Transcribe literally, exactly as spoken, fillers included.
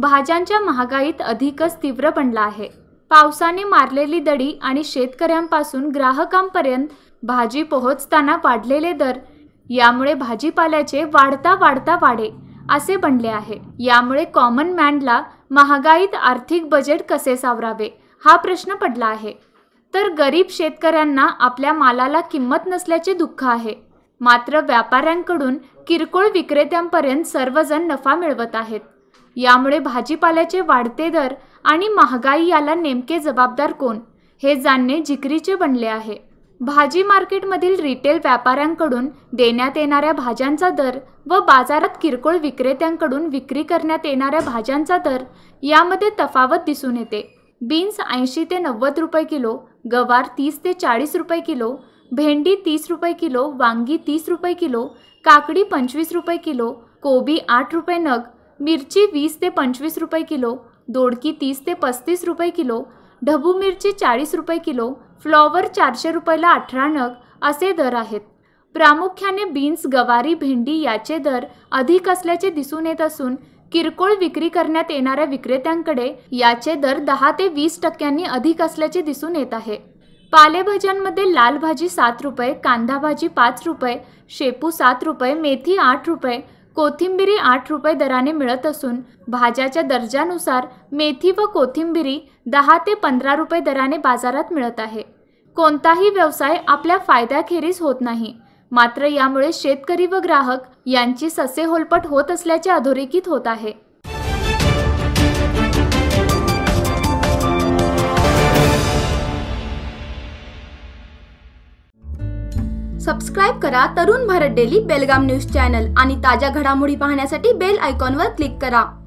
भाज्यांच्या महागाईत अधिकच तीव्र बनला आहे। पावसाने मारलेली दडी आणि शेतकऱ्यांपासून ग्राहकांपर्यंत भाजी पोहोचताना वाढलेले दर यामुळे भाजीपाल्याचे वाढता वाढता वाढे असे बनले आहे। यामुळे कॉमन मॅनला महागाईत आर्थिक बजेट कसे सावरावे हा प्रश्न पडला आहे। तर गरीब शेतकऱ्यांना आपल्या मालाला किंमत नसल्याचे दुःख आहे। मात्र व्यापाऱ्यांकडून किरकोळ विक्रेत्यांपर्यंत सर्वजण नफा मिळवत आहेत। यामुळे भाजीपाल्याचे वाढते दर आणि महागाई याला नेमके जबाबदार कोण हे जाणणे जिकिरीचे बनले आहे। भाजी मार्केटमधील रिटेल व्यापाऱ्यांकडून देण्यात येणाऱ्या भाज्यांचा दर व बाजारात किरकोळ विक्रेत्यांकडून विक्री करण्यात येणाऱ्या भाज्यांचा दर यामध्ये तफावत दिसून येते। बीन्स ऐंशी ते नव्वद रुपये किलो, गवार तीस ते चाळीस रुपये किलो, भेंडी तीस रुपये किलो, वांगी तीस रुपये किलो, काकडी पंचवीस रुपये किलो, कोबी आठ रुपये नग, मिरची वीस ते पंचवीस रुपये किलो, दोडकी तीस ते पस्तीस रुपये किलो, ढबू मिरची चाळीस रुपये किलो, फ्लॉवर चारशे रुपयाला अठरा नग असे दर आहेत। प्रामुख्याने बीन्स, गवारी, भेंडी याचे दर अधिक असल्याचे दिसून येत असून किरकोळ विक्री करण्यात येणाऱ्या विक्रेत्यांकडे याचे दर दहा ते वीस टक्क्यांनी अधिक असल्याचे दिसून येत आहे। पालेभाज्यांमध्ये लाल भाजी सात रुपये, कांदा भाजी पाच रुपये, शेपू सात रुपये, मेथी आठ रुपये, कोथिंबिरी आठ रुपये दराने मिळत असून भाज्याच्या दर्जानुसार मेथी व कोथिंबिरी दहा ते पंधरा रुपये दराने बाजारात मिळत आहे। कोणताही व्यवसाय आपल्या फायद्याखेरीज होत नाही, मात्र यामुळे शेतकरी व ग्राहक यांची ससेहोलपट होत असल्याचे अधोरेखित होत आहे। सबस्क्राइब करा Tarun Bharat daily Belgaum news channel आणि ताज्या घडामोडी पाहण्यासाठी बेल आयकॉनवर क्लिक करा।